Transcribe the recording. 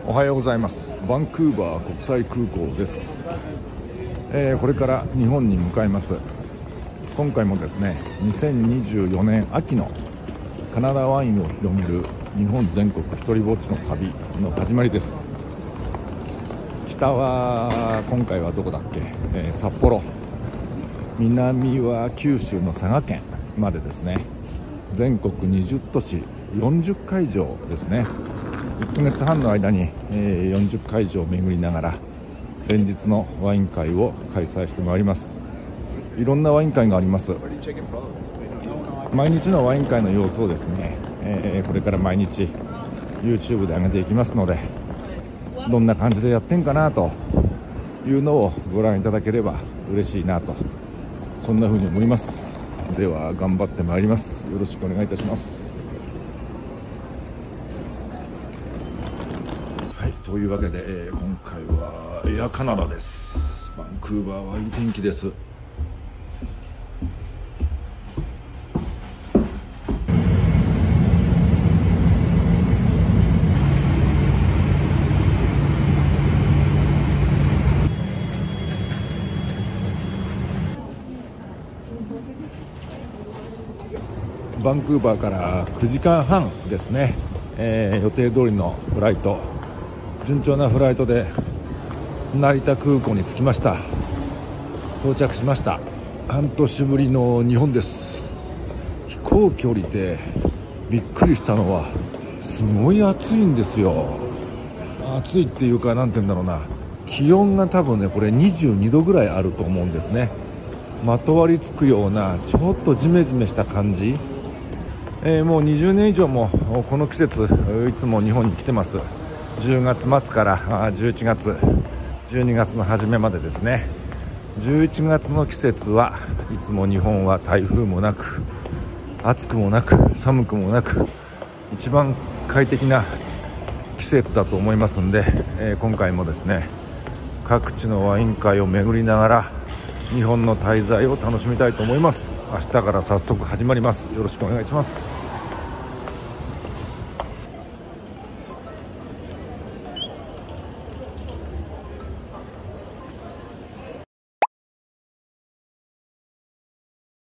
おはようございます。バンクーバー国際空港です。これから日本に向かいます。今回もですね、2024年秋のカナダワインを広める日本全国一人ぼっちの旅の始まりです。北は今回はどこだっけ、札幌、南は九州の佐賀県までですね。全国20都市40会場ですね。1ヶ月半の間に40会場を巡りながら連日のワイン会を開催してまいります。いろんなワイン会があります。毎日のワイン会の様子をですね、これから毎日 YouTube で上げていきますので、どんな感じでやってんかなというのをご覧いただければ嬉しいなと、そんな風に思います。では頑張ってまいります。よろしくお願いいたします。はい、というわけで、今回はエアカナダです。バンクーバーはいい天気です。バンクーバーから9時間半ですね。予定通りのフライト、順調なフライトで成田空港に着きました。到着しました。半年ぶりの日本です。飛行機降りてびっくりしたのは、すごい暑いんですよ。暑いっていうか、なんて言うんだろうな、気温が多分ね、これ22度ぐらいあると思うんですね。まとわりつくような、ちょっとジメジメした感じ。もう20年以上もこの季節いつも日本に来てます。10月末から11月12月の初めまでですね。11月の季節はいつも日本は台風もなく暑くもなく寒くもなく、一番快適な季節だと思いますんで、今回もですね、各地のワイン会を巡りながら日本の滞在を楽しみたいと思います。明日から早速始まります。よろしくお願いします。